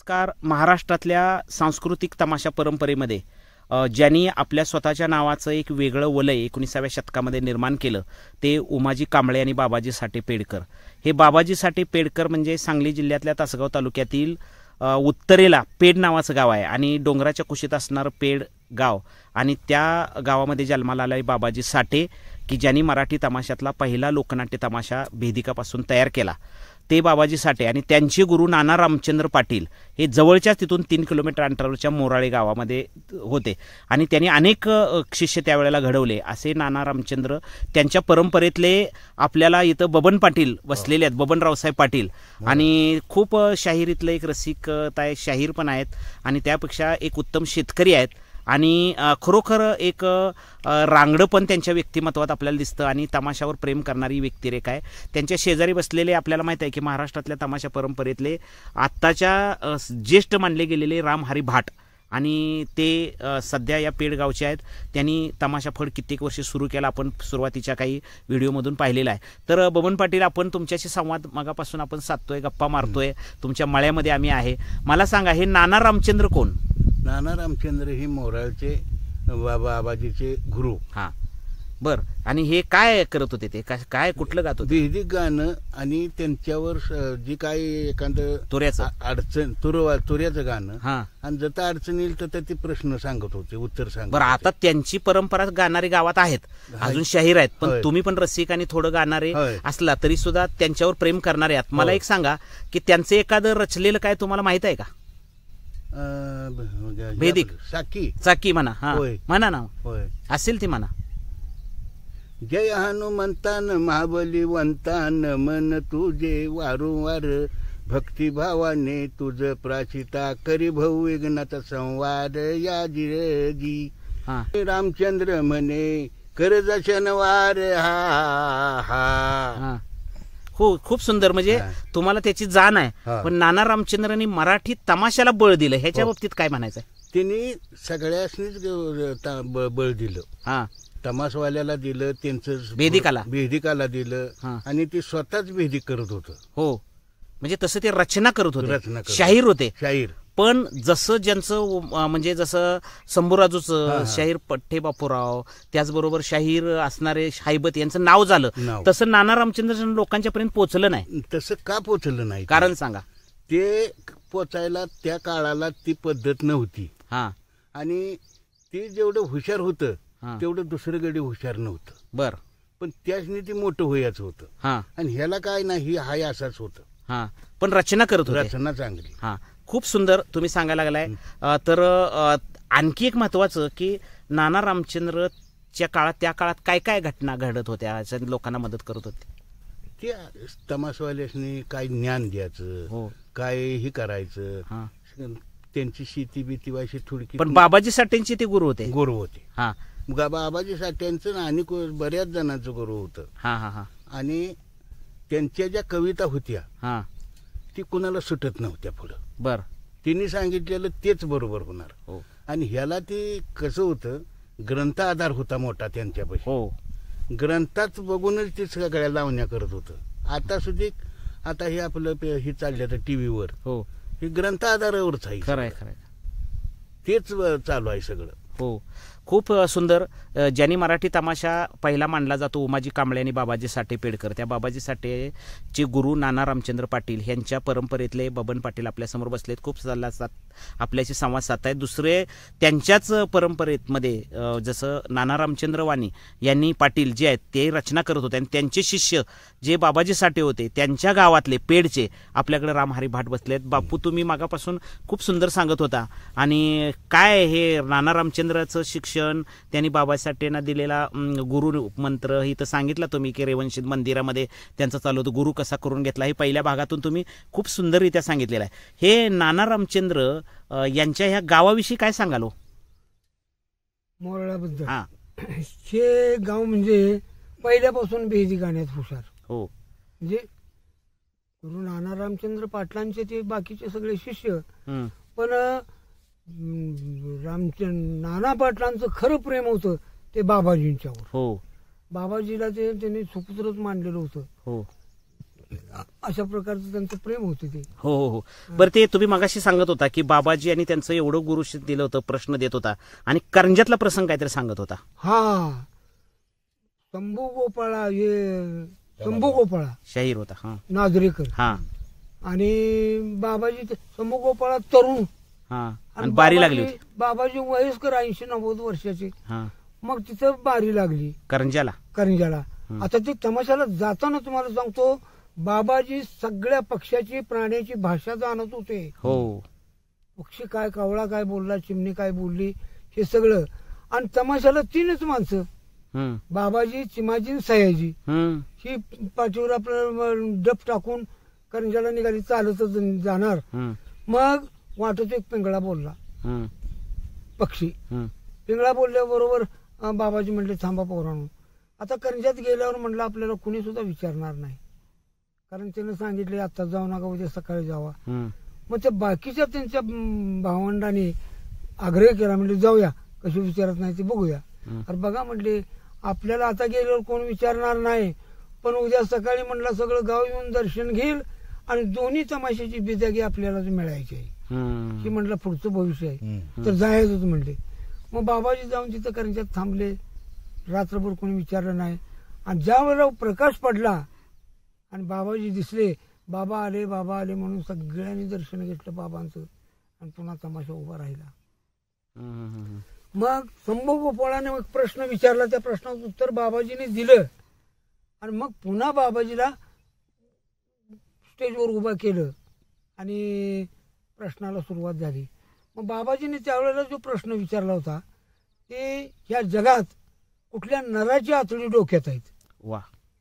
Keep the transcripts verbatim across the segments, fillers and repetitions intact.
Car महाराष्ट्रातल्या सांस्कृतिक तमाशा परंपरेमध्ये ज्यांनी आपल्या स्वतःच्या नावाचं एक वेगळं वलय एकोणिसाव्या शतकामध्ये निर्माण केलं ते उमाजी कांबळे आणि बाबाजी साठे पेडकर. हे बाबाजी साठे पेडकर म्हणजे सांगली जिल्ह्यातल्या तासगाव तालुक्यातील उत्तरेला पेड नावाचं गाव आहे आणि डोंगराच्या कुशीत असणारं पेड गाव आणि त्या गावामध्ये जन्माला आलेले बाबाजी साठे की ज्यांनी मराठी तमाशातला पहिला लोकनाट्य तमाशा भेदिकापासून तयार केला ते बाबाजी साठे आणि त्यांचे गुरु नाना रामचंद्र पाटील हे जवळच्याच तिथून तीन किलोमीटर अंतरावरच्या मोराळे गावामध्ये होते आणि त्यांनी अनेक शिष्य त्यावेळेला घडवले. असे नाना रामचंद्र त्यांच्या परंपरेतले आपल्याला इथं बबन पाटील बसलेले आहेत, बबन रावसाहेब पाटील, आणि खूप शाहिरीतलं एक रसिक आहे, शाहीर पण आहेत आणि त्यापेक्षा एक उत्तम शेतकरी आहेत आणि खरोखर एक रांगडं पण त्यांच्या व्यक्तिमत्वात आपल्याला दिसतं आणि तमाशावर प्रेम करणारी व्यक्तिरेखा आहे. त्यांच्या शेजारी बसलेले आपल्याला माहीत आहे की महाराष्ट्रातल्या तमाशा परंपरेतले आत्ताच्या ज्येष्ठ मानले गेलेले राम हरी भाट आणि ते सध्या या पेडगावचे आहेत. त्यांनी तमाशा फड कित्येक वर्ष सुरू केला, आपण सुरुवातीच्या काही व्हिडिओमधून पाहिलेला आहे. तर बबन पाटील, आपण तुमच्याशी संवाद मगापासून आपण साधतोय, गप्पा मारतोय, तुमच्या मळ्यामध्ये आम्ही आहे. मला सांगा, हे नाना रामचंद्र कोण? नाना रामचंद्र ही मोराळचे बाबाजीचे गुरु. हा, बर. आणि हे काय करत होते? ते काय कुठलं गात होते? भेदिक गाणं आणि त्यांच्यावर जी काही एखादं तुऱ्याचं अडचण तुर तुऱ्याचं गाणं, हा, आणि जत अडचण येईल तर ते प्रश्न सांगत होते, उत्तर सांगत. बरं, आता त्यांची परंपरा गाणारे गावात आहेत, अजून शाहीर आहेत, पण तुम्ही पण रसिक आणि थोडं गाणारे असला तरी सुद्धा त्यांच्यावर प्रेम करणारे आहात. मला एक सांगा की त्यांचं एखादं रचलेलं काय तुम्हाला माहित आहे का? भेदिक साकी चाकी म्हणा. हा, म्हणा ना. होय, असेल ती म्हणा. जय हनुमंतान महाबलीवंतान मन तुझे वारंवार भक्तिभावाने तुझ प्राचिता करी भाऊ विघ्नात संवाद या जिरगी. रामचंद्र म्हणे कर्ज शनिवार. हा हा हो, खूप सुंदर. म्हणजे तुम्हाला त्याची जाण आहे. पण नाना रामचंद्रांनी मराठी तमाशाला बळ दिलं, ह्याच्या बाबतीत काय म्हणायचं? त्यांनी सगळ्यासनीच बळ दिलं. हा, तमाशवाल्याला दिलं, त्यांचं भेदिकाला भेदिकाला दिलं आणि ते स्वतःच भेदिक करत होतं. हो, म्हणजे तसं ते रचना करत होते, रचना शाहीर होते. शाहीर पण जसं ज्यांचं म्हणजे जसं शंभूराजूचं शाहीर पठ्ठे बापूराव, त्याचबरोबर शाहीर असणारे हायबत यांचं नाव झालं, तसं नाना रामचंद्र लोकांच्या पर्यंत पोहोचलं नाही. तसं का पोहोचलं नाही? कारण सांगा. ते पोचायला त्या काळाला ती पद्धत नव्हती. हा, आणि ते जेवढं हुशार होतं तेवढं दुसरं गडी हुशार नव्हतं. बर, पण त्याचनी ती मोठं व्हायचं होतं. हा, आणि ह्याला काय नाही, हाय असाच होतं. हा, पण रचना करत होते, रचना चांगली. हा, खूप सुंदर तुम्ही सांगायला लागलाय. तर आणखी एक महत्वाचं की नाना रामचंद्रच्या काळात, त्या काळात काय काय घटना घडत होत्या, लोकांना मदत करत होते? ते तमाशवाल्यासनी काय ज्ञान द्यायचं, हो, काय हे करायचं, त्यांची शेती बिती व्हायची थोडी. पण बाबाजी साठेंचे ते गुरु होते. गुरु होते. हा, बाबाजी साठ्यांचं आणि बऱ्याच जणांचं गुरु होतं. हा हा हा आणि त्यांच्या ज्या कविता होत्या, हा, ती कुणाला सुटत नव्हत्या पुढं. बर, तिने सांगितलेलं तेच बरोबर होणार. हो, आणि ह्याला ते कसं होतं, ग्रंथ आधार होता मोठा त्यांच्यापाशी. हो, ग्रंथात बघूनच ते सगळ्या लावण्या करत होतं. आता सुद्धा आता हे आपलं हे चाललं तर टीव्हीवर, हो, हे ग्रंथ आधारावरच आहे. खरंय खरंय, तेच चालू आहे सगळं. हो, खूप सुंदर. ज्यांनी मराठी तमाशा पहिला मानला जातो उमाजी कांबळे आणि बाबाजी साठे पेडकर, त्या बाबाजी साठेचे गुरु नाना रामचंद्र पाटील यांच्या परंपरेतले बबन पाटील आपल्यासमोर बसलेत. खूप सल्ला साथ आपल्याशी संवाद साधतायत. दुसरे त्यांच्याच परंपरेमध्ये जसं नाना रामचंद्र वाणी यांनी पाटील जे आहेत ते रचना करत होते आणि त्यांचे शिष्य जे बाबाजी साठे होते त्यांच्या गावातले पेडचे आपल्याकडे रामहरी भाट बसलेत. बापू, तुम्ही मागापासून खूप सुंदर सांगत होता आणि काय हे नाना रामचंद्राचं शिक्षण, त्यांनी बाबाजी साठेंना दिलेला गुरु मंत्र इथं सांगितला तुम्ही की रेवणशी मंदिरामध्ये त्यांचं चालू होतं, गुरु कसा करून घेतला, हे पहिल्या भागातून तुम्ही खूप सुंदररित्या सांगितलेलं आहे. हे नाना रामचंद्र यांच्या ह्या गावाविषयी काय सांगालो? मोराळाबद्दल. हा, हे गाव म्हणजे पहिल्यापासून भेदी गाण्यात हुशार. हो, म्हणजे गुरु नाना रामचंद्र पाटलांचे ते बाकीचे सगळे शिष्य. पण रामचंद्र नाना पाटलांचं खरं प्रेम होतं ते बाबाजींच्यावर. हो, बाबाजीला ते त्यांनी सुपुत्रच मानलेलं होतं. हो, अशा प्रकारचं त्यांचं प्रेम होते ते. हो हो हो. बरं, ते तुम्ही मगाशी सांगत होता की बाबाजी आणि त्यांचं एवढं गुरुशी दिलं होतं, प्रश्न देत होता आणि करंजातला प्रसंग काहीतरी सांगत होता. हा, शंभू गोपाळा, हे शंभू गोपाळा शाहीर होता. हा नाजरेकर. हा आणि बाबाजी ते शंभू गोपाळा तरुण. हा आणि बारी लागली बाबाजी होती. बाबाजी वयस्कर ऐंशी नव्वद वर्षाचे. हा मग तिथं बारी लागली करंजाला. करंजाला. आता ते तमाशाला जाताना तुम्हाला सांगतो, बाबाजी सगळ्या पक्षाची प्राण्याची भाषा जाणत होते. हो, पक्षी काय, कावळा काय बोलला, चिमणी काय बोलली, हे सगळं. आणि तमाशाला तीनच माणसं, हम्म, बाबाजी, चिमाजी आणि सयाजी. हम्म, ही पाठीवर आपलं डप टाकून करंजाला निघाली, चालतच जाणार. हम्म, मग वाटत एक पिंगळा बोलला, हम्म, पक्षी. हम्म, पिंगळा बोलल्याबरोबर अं, बाबाजी म्हणले थांबा पोरांनो. आता करंजात गेल्यावर म्हणलं आपल्याला कुणी सुद्धा विचारणार नाही, कारण त्यानं सांगितले आता जाऊ नका, उद्या सकाळी जावा. हम्म, मग त्या बाकीच्या त्यांच्या अं, भावंडांनी आग्रह केला, म्हणजे जाऊया, कशी विचारत नाही ते बघूया. अरे बघा म्हणले, आपल्याला आता गेल्यावर कोण विचारणार नाही, पण उद्या सकाळी म्हणलं सगळं गाव येऊन दर्शन घेईल आणि दोन्ही तमाशाची बिदागी आपल्याला मिळायची आहे. हम्म, की म्हटलं पुढचं भविष्य आहे, तर जायचंच म्हणले. मग बाबाजी जाऊन तिथं करंजात थांबले, रात्रभर कोणी विचारलं नाही. आणि ज्या वेळेला प्रकाश पडला आणि बाबाजी दिसले, बाबा आले, बाबा आले म्हणून सगळ्यांनी दर्शन घेतलं बाबांचं, आणि पुन्हा तमाशा उभा राहिला. हम्म, मग शंभू गोपाळाने एक प्रश्न विचारला, त्या प्रश्नाचं उत्तर बाबाजीने दिलं, आणि मग पुन्हा बाबाजीला स्टेजवर उभं केलं आणि प्रश्नाला सुरुवात झाली. मग बाबाजीने त्यावेळेला जो प्रश्न विचारला होता ते, ह्या जगात कुठल्या नराची आतडी डोक्यात आहेत. वा.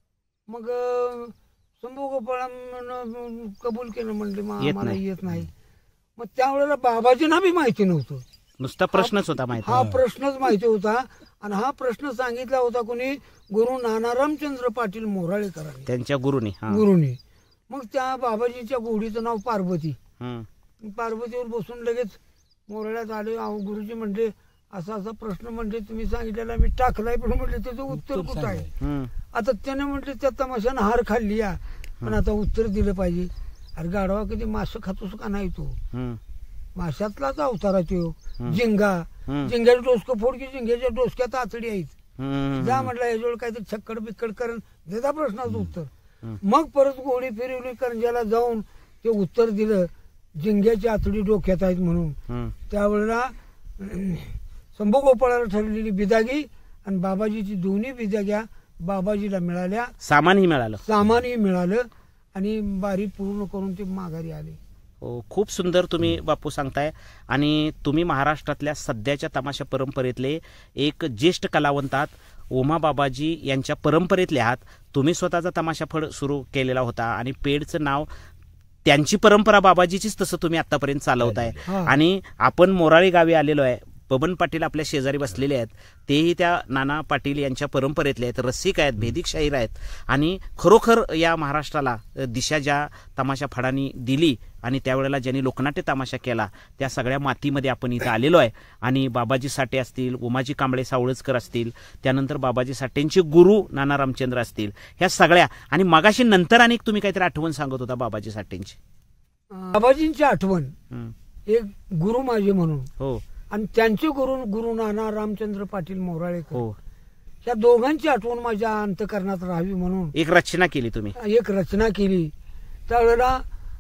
मग अं, शंभू गोपाळानं कबूल केलं, म्हणले "मा- येत मला नाही." येत नाही. मग त्यावेळेला बाबाजींना बी माहिती नव्हतं, नुसता प्रश्नच होता माहिती. हा प्रश्नच माहिती होता. आणि हा प्रश्न सांगितला होता कोणी, गुरु नानारामचंद्र पाटील मोराळेकरांनी, त्यांच्या गुरुनी. हा. गुरुनी. मग त्या बाबाजींच्या घोडीचं नाव पार्वती. हम्म, पार्वतीवर बसून लगेच मोराळ्यात आले. अहो गुरुजी म्हणले, असा असा प्रश्न म्हणजे तुम्ही सांगितलेला मी टाकलाय, पण म्हटले त्याचं उत्तर कुठं आहे. हम्म, आता त्याने म्हटले त्या तमाशानं हार खाल्ली या, पण आता उत्तर दिलं पाहिजे. अरे गाढवा, कधी मासं खातोस का नाही तू? हम्म, माशातलाच अवतारा तो जिंगा. हम्म. जिंग्याचं डोसकं फोड की जिंग्याच्या डोसक्यात आतडी आहेत. हम्म, जा म्हटलं, याजवळ काहीतरी छक्कड बिक्कड करून देता प्रश्नाचं उत्तर. हम्म. मग परत घोडी फिरवली, करंजाला जाऊन ते उत्तर दिलं, जिंग्याची आतडी डोक्यात आहेत म्हणून. हम्म, त्यावेळेला अं, शंभू गोपाळाला ठरलेली बिदागी आणि बाबाजीची दोन्ही बिदाग्या बाबाजीला मिळाल्या, सामानही मिळालं. सामानही मिळालं, आणि बारी पूर्ण करून ते माघारी आले. हो, खूप सुंदर तुम्ही बापू सांगताय. आणि तुम्ही महाराष्ट्रातल्या सध्याच्या तमाशा परंपरेतले एक ज्येष्ठ कलावंत आहात. ओमा बाबाजी यांच्या परंपरेतले आहात. तुम्ही स्वतःचा तमाशा फड सुरू केलेला होता आणि पेडचं नाव, त्यांची परंपरा बाबाजीचीच तसं तुम्ही आतापर्यंत चालवताय. हा. आणि आपण मोराळी गावी आलेलो आहे. बबन पाटील आपल्या शेजारी बसलेले आहेत, तेही त्या नाना पाटील यांच्या परंपरेतले आहेत, रसिक आहेत, भेदिक शाहीर आहेत. आणि खरोखर या महाराष्ट्राला दिशा ज्या तमाशा फडांनी दिली आणि त्यावेळेला ज्यांनी लोकनाट्य तमाशा केला, त्या सगळ्या मातीमध्ये आपण इथं आलेलो आहे. आणि बाबाजी साठे असतील, उमाजी कांबळे सावळजकर असतील, त्यानंतर बाबाजी साठेंचे गुरु नाना रामचंद्र असतील, ह्या सगळ्या. आणि मगाशी नंतर अनेक तुम्ही काहीतरी आठवण सांगत होता बाबाजी साठेंची. बाबाजींची आठवण, हम्म, एक गुरु माझे म्हणून, हो आणि त्यांचे गुरु गुरु नाना रामचंद्र पाटील मोराळेकर, हो, या दोघांची आठवण माझ्या अंतकरणात राहावी म्हणून एक रचना केली तुम्ही. एक रचना केली. त्यावेळेला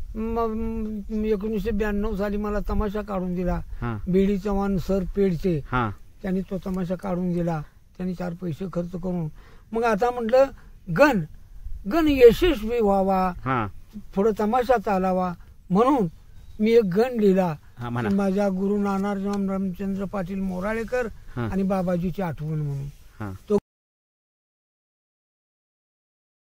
म- एकोणीसशे ब्याण्णव साली मला तमाशा काढून दिला. हा बीडी चव्हाण सर पेडचे, हा त्यांनी तो तमाशा काढून दिला. त्यांनी चार पैसे खर्च करून. मग आता म्हटलं गण गण यशस्वी व्हावा, हा पुढे तमाशा चालावा म्हणून मी एक गण लिहिला. हा म्हणा. माझ्या गुरु नाना रामचंद्र पाटील मोराळेकर हा. आणि बाबाजीची आठवण म्हणून. हा तो